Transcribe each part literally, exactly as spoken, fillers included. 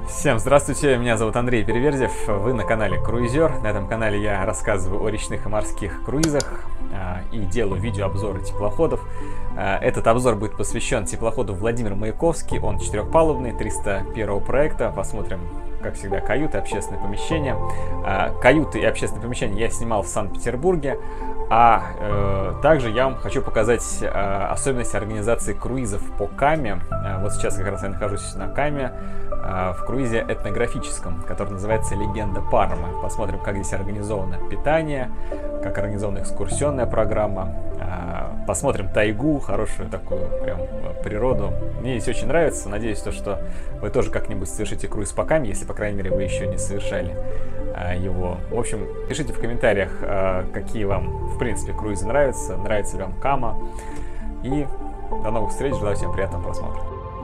Всем здравствуйте, меня зовут Андрей Переверзев, вы на канале Круизер. На этом канале я рассказываю о речных и морских круизах а, и делаю видеообзоры теплоходов. А, этот обзор будет посвящен теплоходу Владимир Маяковский, он четырехпалубный, триста первого проекта. Посмотрим, как всегда, каюты, общественные помещения. А, каюты и общественные помещения я снимал в Санкт-Петербурге. А э, также я вам хочу показать э, особенности организации круизов по Каме. Э, вот сейчас как раз я нахожусь на Каме, э, в круизе этнографическом, который называется «Легенда Пармы». Посмотрим, как здесь организовано питание, как организована экскурсионная программа. Э, посмотрим тайгу, хорошую такую прям природу. Мне здесь очень нравится. Надеюсь, то, что вы тоже как-нибудь совершите круиз по Каме, если, по крайней мере, вы еще не совершали э, его. В общем, пишите в комментариях, э, какие вам в принципе круизы нравятся, нравится ли вам Кама. И до новых встреч, желаю всем приятного просмотра.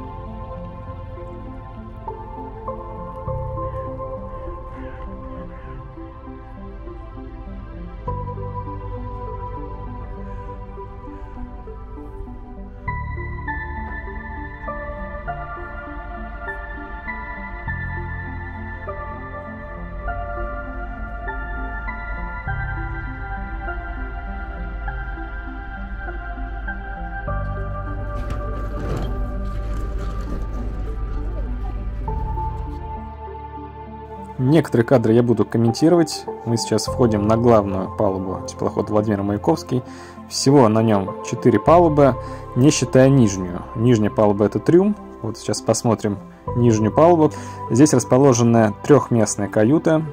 Некоторые кадры я буду комментировать. Мы сейчас входим на главную палубу теплохода Владимир Маяковский. Всего на нем четыре палубы, не считая нижнюю. Нижняя палуба — это трюм. Вот сейчас посмотрим нижнюю палубу. Здесь расположены трехместные каюты.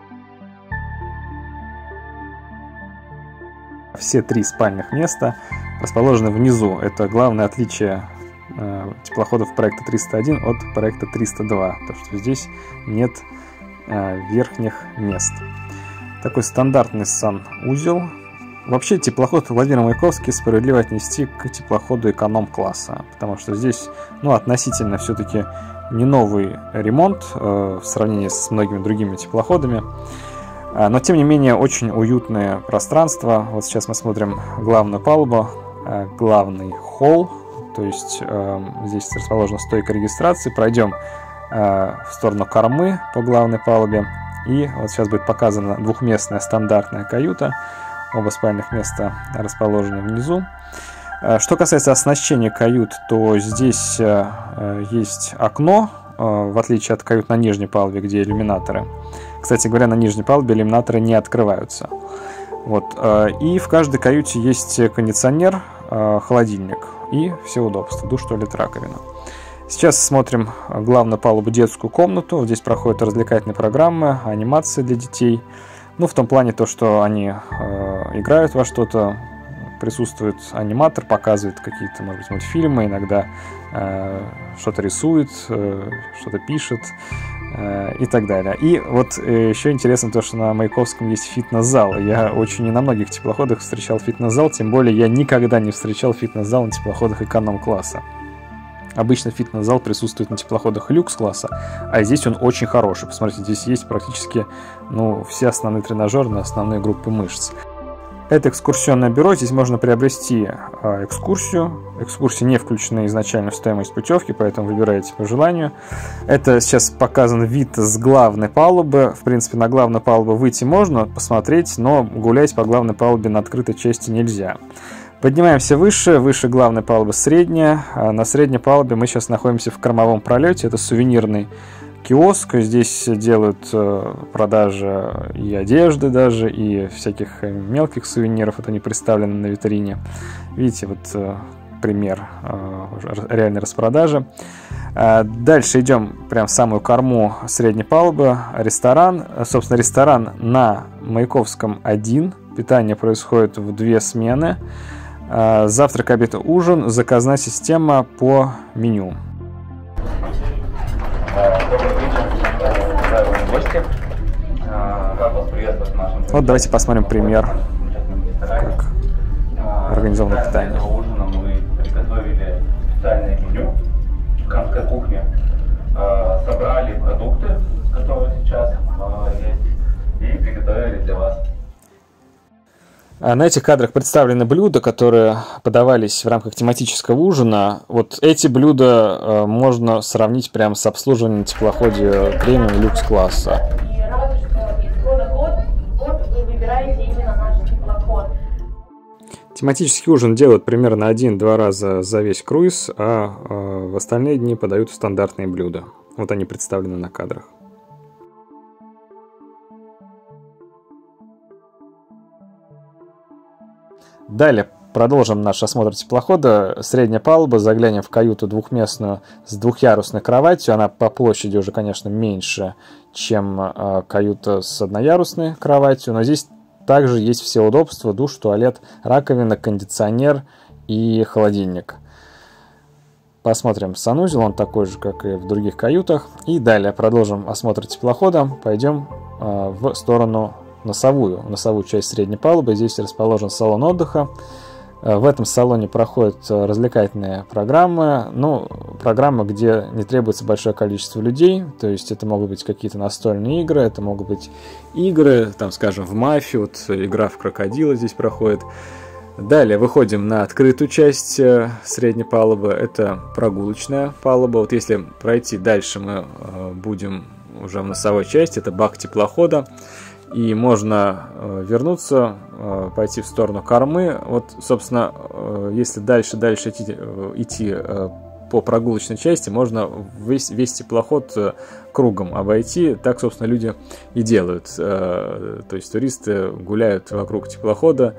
Все три спальных места расположены внизу. Это главное отличие э, теплоходов проекта триста один от проекта триста два. То, что здесь нет верхних мест. Такой стандартный санузел. Вообще теплоход Владимир Маяковский справедливо отнести к теплоходу эконом-класса, потому что здесь, ну, относительно все-таки не новый ремонт э, в сравнении с многими другими теплоходами, э, но тем не менее очень уютное пространство. Вот сейчас мы смотрим главную палубу, э, главный холл, то есть э, здесь расположена стойка регистрации. Пройдем в сторону кормы по главной палубе. И вот сейчас будет показана двухместная стандартная каюта. Оба спальных места расположены внизу. Что касается оснащения кают, то здесь есть окно, в отличие от кают на нижней палубе, где иллюминаторы. Кстати говоря, на нижней палубе иллюминаторы не открываются. Вот. И в каждой каюте есть кондиционер, холодильник и все удобства: душ, туалет, раковина. Сейчас смотрим главную палубу, детскую комнату. Здесь проходят развлекательные программы, анимации для детей. Ну, в том плане то, что они э, играют во что-то, присутствует аниматор, показывает какие-то, может быть, мультфильмы, иногда э, что-то рисует, э, что-то пишет э, и так далее. И вот э, еще интересно то, что на Маяковском есть фитнес-зал. Я очень не на многих теплоходах встречал фитнес-зал, тем более я никогда не встречал фитнес-зал на теплоходах эконом-класса. Обычно фитнес-зал присутствует на теплоходах люкс-класса, а здесь он очень хороший. Посмотрите, здесь есть практически, ну, все основные тренажеры на основные группы мышц. Это экскурсионное бюро. Здесь можно приобрести э, экскурсию. Экскурсии не включены изначально в стоимость путевки, поэтому выбираете по желанию. Это сейчас показан вид с главной палубы. В принципе, на главную палубу выйти можно, посмотреть, но гулять по главной палубе на открытой части нельзя. Поднимаемся выше, выше главной палубы средняя. На средней палубе мы сейчас находимся в кормовом пролете. Это сувенирный киоск. Здесь делают продажи и одежды даже, и всяких мелких сувениров. Это они представлены на витрине. Видите, вот пример реальной распродажи. Дальше идем прям в самую корму средней палубы. Ресторан. Собственно, ресторан на Маяковском один. Питание происходит в две смены. Завтрак, обед, ужин. Заказная система по меню. Добрый вечер, уважаемые гости. Рад вас приветствовать в нашем... Вот давайте посмотрим пример, как организовано питание. Для ужина мы приготовили специальное меню в канской кухне. Собрали продукты, которые сейчас есть, и приготовили для вас. На этих кадрах представлены блюда, которые подавались в рамках тематического ужина. Вот эти блюда можно сравнить прямо с обслуживанием на теплоходе премиум люкс-класса. И радует, что из года в год, год вы выбираете именно наш теплоход. Тематический ужин делают примерно один-два раза за весь круиз, а в остальные дни подают стандартные блюда. Вот они представлены на кадрах. Далее продолжим наш осмотр теплохода. Средняя палуба, заглянем в каюту двухместную с двухъярусной кроватью. Она по площади уже, конечно, меньше, чем э, каюта с одноярусной кроватью, но здесь также есть все удобства: душ, туалет, раковина, кондиционер и холодильник. Посмотрим санузел, он такой же, как и в других каютах. И далее продолжим осмотр теплохода. Пойдем э, в сторону носовую, носовую часть средней палубы. Здесь расположен салон отдыха. В этом салоне проходят развлекательные программы, ну, программы, где не требуется большое количество людей, то есть это могут быть какие-то настольные игры, это могут быть игры, там, скажем, в мафию, вот игра в крокодила здесь проходит. Далее выходим на открытую часть средней палубы, это прогулочная палуба. Вот если пройти дальше, мы будем уже в носовой части, это бак теплохода. И можно э, вернуться, э, пойти в сторону кормы. Вот, собственно, э, если дальше-дальше идти, э, идти э, по прогулочной части, можно весь, весь теплоход э, кругом обойти. Так, собственно, люди и делают. Э, то есть туристы гуляют вокруг теплохода,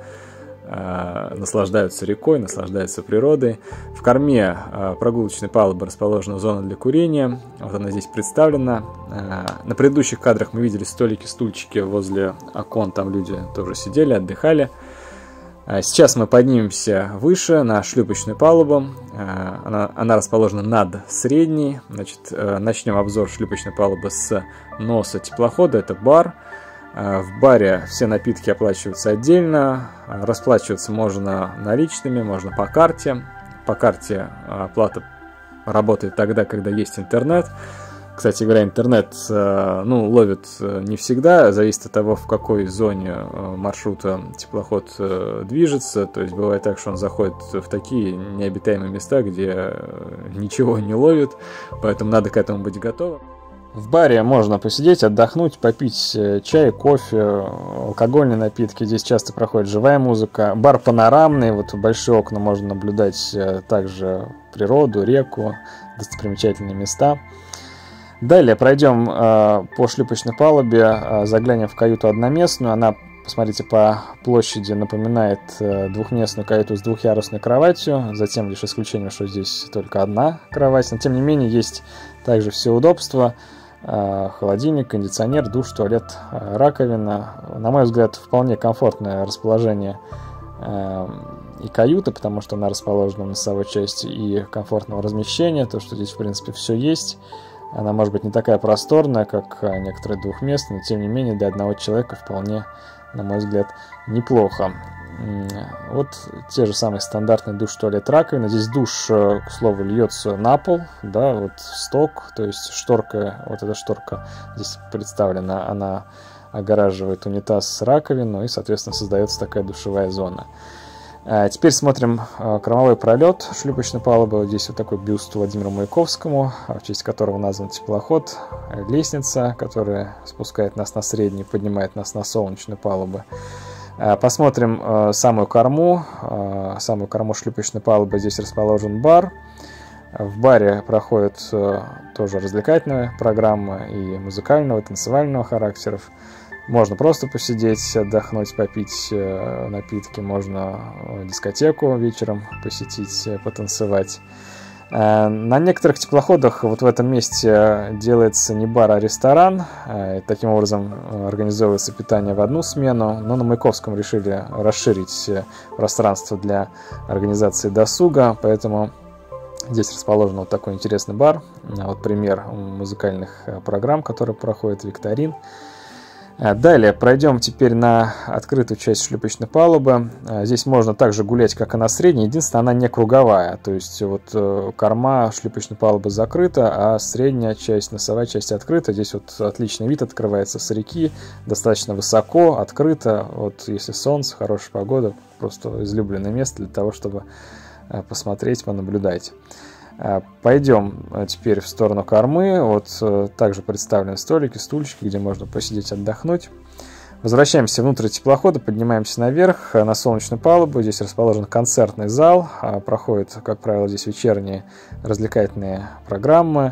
э, наслаждаются рекой, наслаждаются природой. В корме э, прогулочной палубы расположена зона для курения. Вот она здесь представлена. Э, на предыдущих кадрах мы видели столики, стульчики возле окон. Там люди тоже сидели, отдыхали. Э, сейчас мы поднимемся выше на шлюпочную палубу. Э, она, она расположена над средней. Значит, э, начнем обзор шлюпочной палубы с носа теплохода. Это бар. В баре все напитки оплачиваются отдельно, расплачиваться можно наличными, можно по карте. По карте оплата работает тогда, когда есть интернет. Кстати говоря, интернет ну, ловит не всегда, зависит от того, в какой зоне маршрута теплоход движется. То есть бывает так, что он заходит в такие необитаемые места, где ничего не ловит, поэтому надо к этому быть готовым. В баре можно посидеть, отдохнуть, попить чай, кофе, алкогольные напитки. Здесь часто проходит живая музыка. Бар панорамный, вот в большие окна можно наблюдать также природу, реку, достопримечательные места. Далее пройдем э, по шлюпочной палубе, э, заглянем в каюту одноместную. Она, посмотрите, по площади напоминает э, двухместную каюту с двухъярусной кроватью. Затем лишь исключение, что здесь только одна кровать. Но тем не менее есть также все удобства. Холодильник, кондиционер, душ, туалет, раковина. На мой взгляд, вполне комфортное расположение и каюты, потому что она расположена в носовой части, и комфортного размещения, то, что здесь, в принципе, все есть. Она может быть не такая просторная, как некоторые двухместные, но, тем не менее, для одного человека вполне, на мой взгляд, неплохо. Вот те же самые стандартные душ, туалет, раковина. Здесь душ, к слову, льется на пол, да, вот сток, то есть шторка, вот эта шторка здесь представлена, она огораживает унитаз с раковиной, и, соответственно, создается такая душевая зона. А теперь смотрим кормовой пролет шлюпочной палубы. Вот здесь вот такой бюст Владимиру Маяковскому, в честь которого назван теплоход. Лестница, которая спускает нас на средний, поднимает нас на солнечную палубу. Посмотрим э, самую корму, э, самую корму шлюпочной палубы. Здесь расположен бар. В баре проходит э, тоже развлекательная программа и музыкального, и танцевального характеров. Можно просто посидеть, отдохнуть, попить э, напитки. Можно дискотеку вечером посетить, э, потанцевать. На некоторых теплоходах вот в этом месте делается не бар, а ресторан. Таким образом организовывается питание в одну смену. Но на Маяковском решили расширить пространство для организации досуга, поэтому здесь расположен вот такой интересный бар. Вот пример музыкальных программ, которые проходят, викторин. Далее пройдем теперь на открытую часть шлюпочной палубы. Здесь можно также гулять, как и на средней, единственное, она не круговая. То есть вот корма шлюпочной палубы закрыта, а средняя часть, носовая часть открыта. Здесь вот отличный вид открывается с реки, достаточно высоко, открыто. Вот если солнце, хорошая погода, просто излюбленное место для того, чтобы посмотреть, понаблюдать. Пойдем теперь в сторону кормы. Вот также представлены столики, стульчики, где можно посидеть, отдохнуть. Возвращаемся внутрь теплохода, поднимаемся наверх на солнечную палубу. Здесь расположен концертный зал. Проходят, как правило, здесь вечерние развлекательные программы,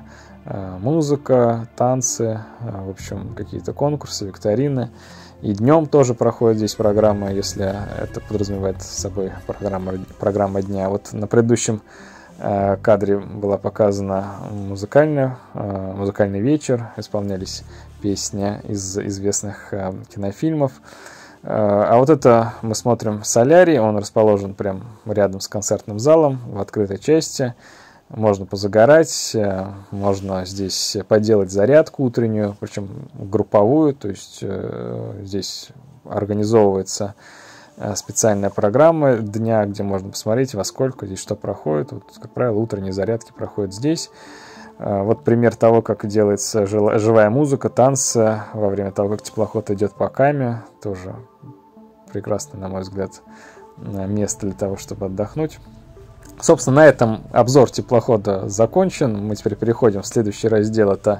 музыка, танцы, в общем, какие-то конкурсы, викторины. И днем тоже проходит здесь программа, если это подразумевает собой программа, программа дня. Вот на предыдущем кадре была показана музыкальная, музыкальный вечер, исполнялись песни из известных кинофильмов. А вот это мы смотрим солярий, он расположен прямо рядом с концертным залом в открытой части. Можно позагорать, можно здесь поделать зарядку утреннюю, причем групповую, то есть здесь организовывается специальная программа дня, где можно посмотреть, во сколько здесь что проходит. Вот, как правило, утренние зарядки проходят здесь. Вот пример того, как делается живая музыка, танцы во время того, как теплоход идет по каме. Тоже прекрасное, на мой взгляд, место для того, чтобы отдохнуть. Собственно, на этом обзор теплохода закончен. Мы теперь переходим в следующий раздел. Это,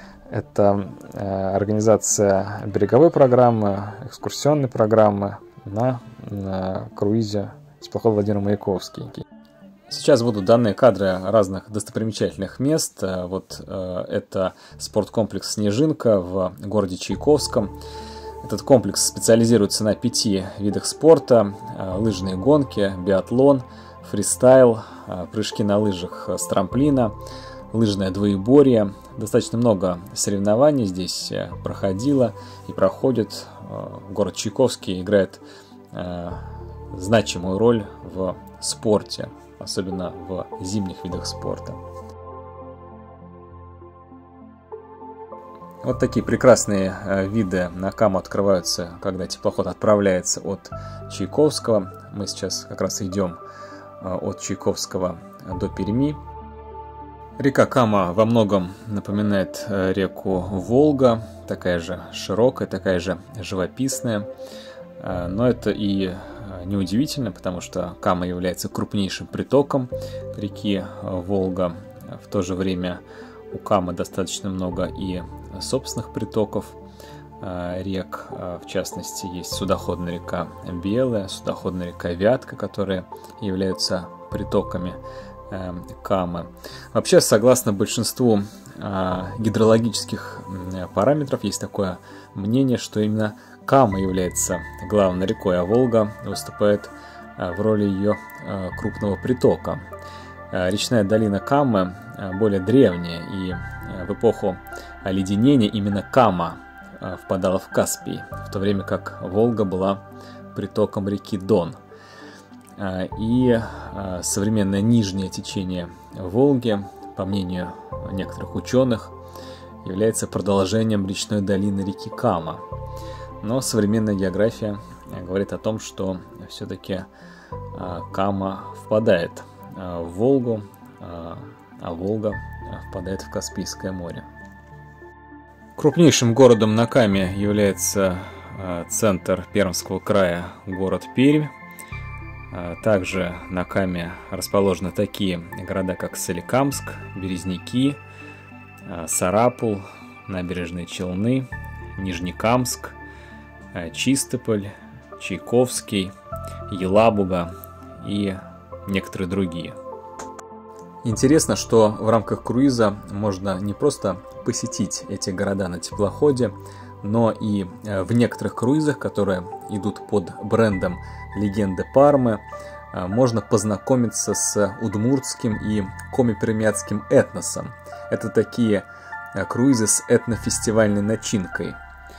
это организация береговой программы, экскурсионной программы на, на круизе теплоход Владимир Маяковский. Сейчас будут данные кадры разных достопримечательных мест. Вот э, это спорткомплекс «Снежинка» в городе Чайковском. Этот комплекс специализируется на пяти видах спорта: э, лыжные гонки, биатлон, фристайл, э, прыжки на лыжах с трамплина, лыжное двоеборье. Достаточно много соревнований здесь проходило и проходит. Город Чайковский играет э, значимую роль в спорте, особенно в зимних видах спорта. Вот такие прекрасные э, виды на Каму открываются, когда теплоход отправляется от Чайковского. Мы сейчас как раз идем э, от Чайковского до Перми. Река Кама во многом напоминает реку Волга, такая же широкая, такая же живописная. Но это и неудивительно, потому что Кама является крупнейшим притоком реки Волга. В то же время у Камы достаточно много и собственных притоков рек. В частности, есть судоходная река Белая, судоходная река Вятка, которые являются притоками Камы. Вообще, согласно большинству э, гидрологических э, параметров, есть такое мнение, что именно Кама является главной рекой, а Волга выступает э, в роли ее э, крупного притока. Э, речная долина Камы э, более древняя, и э, в эпоху оледенения именно Кама э, впадала в Каспий, в то время как Волга была притоком реки Дон. И современное нижнее течение Волги, по мнению некоторых ученых, является продолжением речной долины реки Кама. Но современная география говорит о том, что все-таки Кама впадает в Волгу, а Волга впадает в Каспийское море. Крупнейшим городом на Каме является центр Пермского края, город Пермь. Также на Каме расположены такие города, как Соликамск, Березники, Сарапул, Набережные Челны, Нижнекамск, Чистополь, Чайковский, Елабуга и некоторые другие. Интересно, что в рамках круиза можно не просто посетить эти города на теплоходе, но и в некоторых круизах, которые идут под брендом «Легенды Пармы», можно познакомиться с удмуртским и коми-пермяцким этносом. Это такие круизы с этнофестивальной начинкой.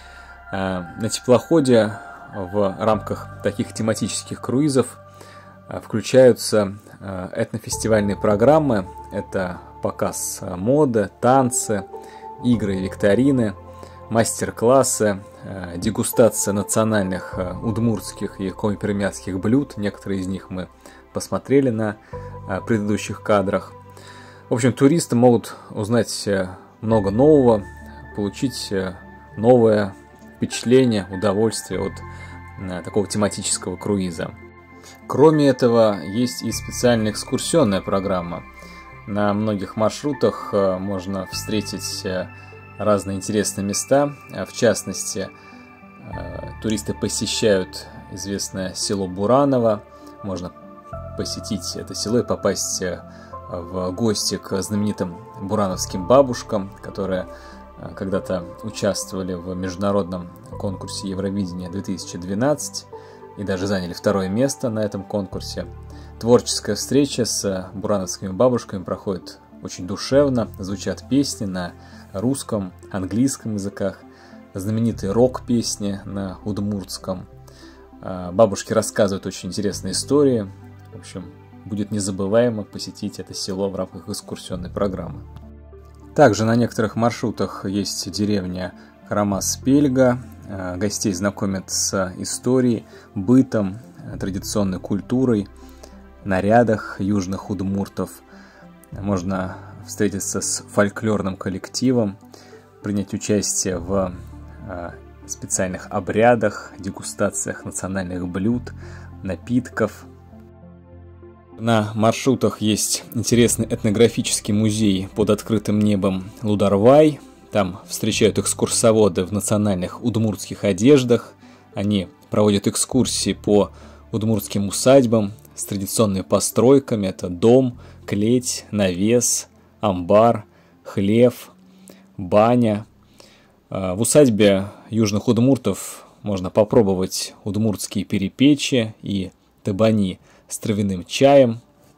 На теплоходе в рамках таких тематических круизов включаются этнофестивальные программы. Это показ моды, танцы, игры и викторины, мастер-классы, дегустация национальных удмуртских и коми-пермякских блюд. Некоторые из них мы посмотрели на предыдущих кадрах. В общем, туристы могут узнать много нового, получить новое впечатление, удовольствие от такого тематического круиза. Кроме этого, есть и специальная экскурсионная программа. На многих маршрутах можно встретить разные интересные места. В частности, туристы посещают известное село Бураново. Можно посетить это село и попасть в гости к знаменитым бурановским бабушкам, которые когда-то участвовали в международном конкурсе Евровидения две тысячи двенадцать и даже заняли второе место на этом конкурсе. Творческая встреча с бурановскими бабушками проходит очень душевно, звучат песни на русском, английском языках, знаменитые рок-песни на удмуртском. Бабушки рассказывают очень интересные истории. В общем, будет незабываемо посетить это село в рамках экскурсионной программы. Также на некоторых маршрутах есть деревня Карамас-Пельга. Гостей знакомят с историей, бытом, традиционной культурой, нарядах южных удмуртов. Можно встретиться с фольклорным коллективом, принять участие в специальных обрядах, дегустациях национальных блюд, напитков. На маршрутах есть интересный этнографический музей под открытым небом Лударвай. Там встречают экскурсоводы в национальных удмуртских одеждах. Они проводят экскурсии по удмуртским усадьбам с традиционными постройками. Это дом, клеть, навес, амбар, хлев, баня. В усадьбе южных удмуртов можно попробовать удмуртские перепечи и табани с травяным чаем.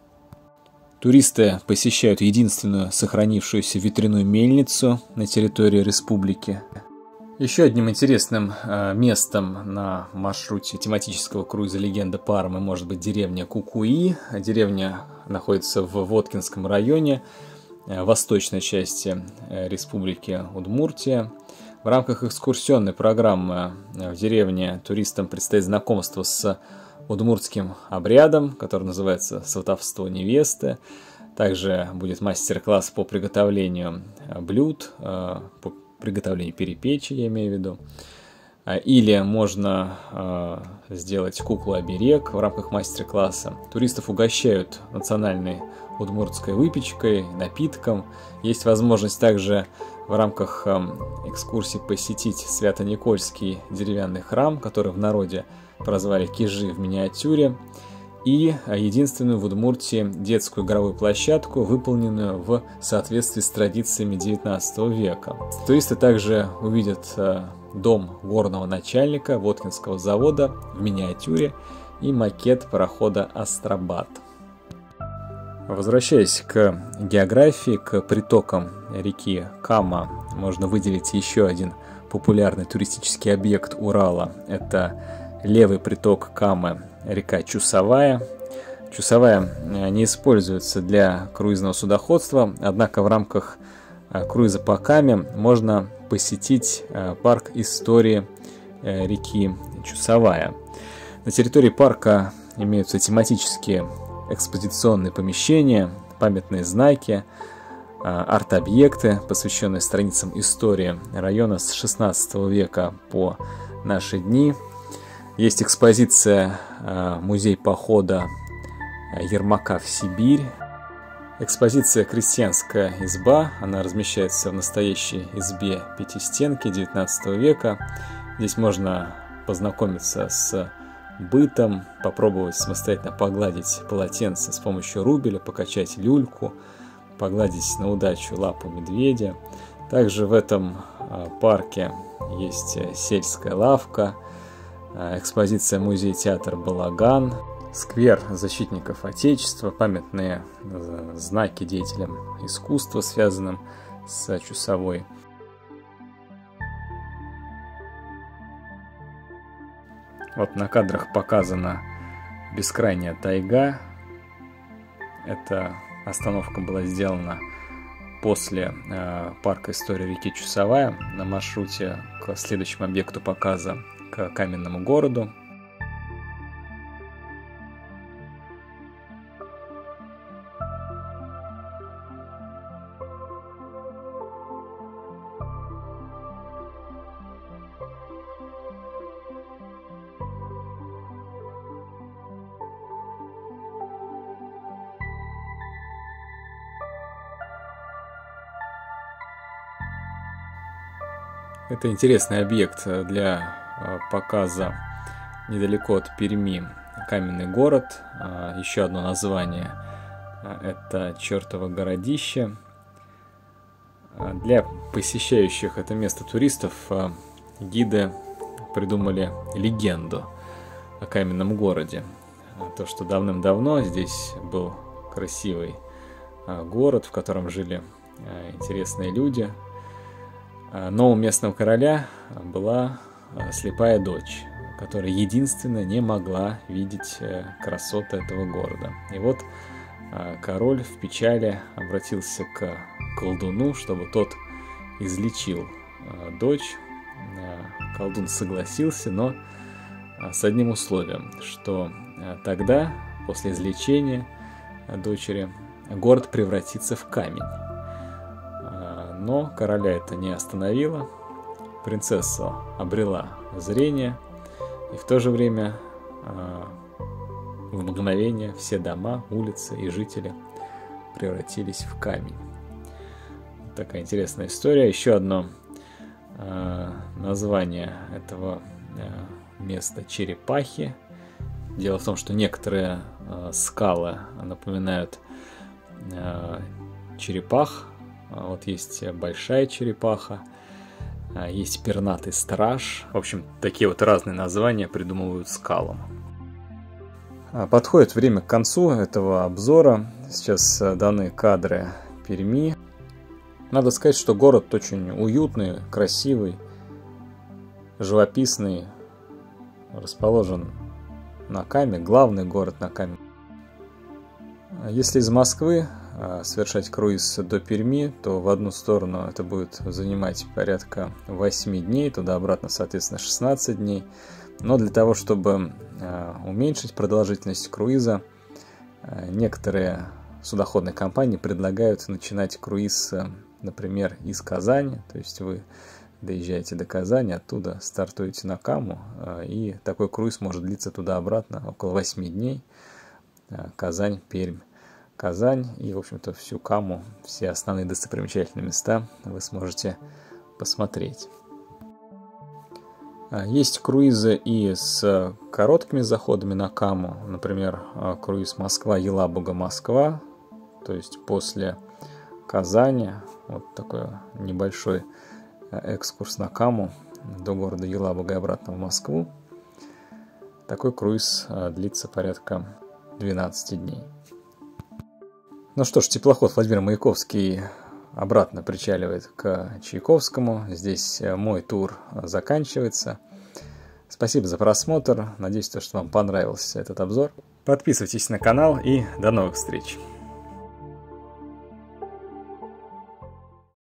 Туристы посещают единственную сохранившуюся ветряную мельницу на территории республики. Еще одним интересным э, местом на маршруте тематического круиза «Легенда Пармы» может быть деревня Кукуи. Деревня находится в Воткинском районе, э, восточной части э, республики Удмуртия. В рамках экскурсионной программы в деревне туристам предстоит знакомство с удмуртским обрядом, который называется «Сватовство невесты». Также будет мастер-класс по приготовлению блюд, по приготовлению перепечи, я имею в виду. Или можно сделать куклу-оберег в рамках мастер-класса. Туристов угощают национальной удмуртской выпечкой, напитком. Есть возможность также в рамках экскурсии посетить Свято-Никольский деревянный храм, который в народе прозвали Кижи в миниатюре, и единственную в Удмуртии детскую игровую площадку, выполненную в соответствии с традициями девятнадцатого века. Туристы также увидят дом горного начальника Воткинского завода в миниатюре и макет парохода «Астрабад». Возвращаясь к географии, к притокам реки Кама, можно выделить еще один популярный туристический объект Урала. Это левый приток Камы, река Чусовая. Чусовая не используется для круизного судоходства, однако в рамках круиза по Каме можно посетить парк истории реки Чусовая. На территории парка имеются тематические экспозиционные помещения, памятные знаки, арт-объекты, посвященные страницам истории района с шестнадцатого века по наши дни. Есть экспозиция «Музей похода Ермака в Сибирь». Экспозиция «Крестьянская изба». Она размещается в настоящей избе пятистенки девятнадцатого века. Здесь можно познакомиться с бытом, попробовать самостоятельно погладить полотенце с помощью рубеля, покачать люльку, погладить на удачу лапу медведя. Также в этом парке есть сельская лавка, экспозиция музей-театр «Балаган», сквер защитников Отечества, памятные знаки деятелям искусства, связанным с Чусовой. Вот на кадрах показана бескрайняя тайга. Эта остановка была сделана после э, парка истории реки Чусовая на маршруте к следующему объекту показа, к каменному городу. Это интересный объект для показа недалеко от Перми. Каменный город. Еще одно название – это чертово городище. Для посещающих это место туристов гиды придумали легенду о каменном городе. То, что давным-давно здесь был красивый город, в котором жили интересные люди. Но у местного короля была слепая дочь, которая единственная не могла видеть красоты этого города. И вот король в печали обратился к колдуну, чтобы тот излечил дочь. Колдун согласился, но с одним условием, что тогда, после излечения дочери, город превратится в камень. Но короля это не остановило. Принцесса обрела зрение, и в то же время в мгновение все дома, улицы и жители превратились в камень. Такая интересная история. Еще одно название этого места — Черепахи. Дело в том, что некоторые скалы напоминают черепах. Вот есть большая черепаха, есть пернатый страж. В общем, такие вот разные названия придумывают скалам. Подходит время к концу этого обзора. Сейчас даны кадры Перми. Надо сказать, что город очень уютный, красивый, живописный. Расположен на Каме, главный город на Каме. Если из Москвы совершать круиз до Перми, то в одну сторону это будет занимать порядка восемь дней, туда-обратно, соответственно, шестнадцать дней. Но для того, чтобы уменьшить продолжительность круиза, некоторые судоходные компании предлагают начинать круиз, например, из Казани. То есть вы доезжаете до Казани, оттуда стартуете на Каму, и такой круиз может длиться туда-обратно около восьми дней. Казань, Пермь, Казань, и, в общем-то, всю Каму, все основные достопримечательные места вы сможете посмотреть. Есть круизы и с короткими заходами на Каму, например, круиз Москва-Елабуга-Москва, то есть после Казани, вот такой небольшой экскурс на Каму до города Елабуга и обратно в Москву. Такой круиз длится порядка двенадцати дней. Ну что ж, теплоход Владимир Маяковский обратно причаливает к Чайковскому. Здесь мой тур заканчивается. Спасибо за просмотр. Надеюсь, что вам понравился этот обзор. Подписывайтесь на канал и до новых встреч.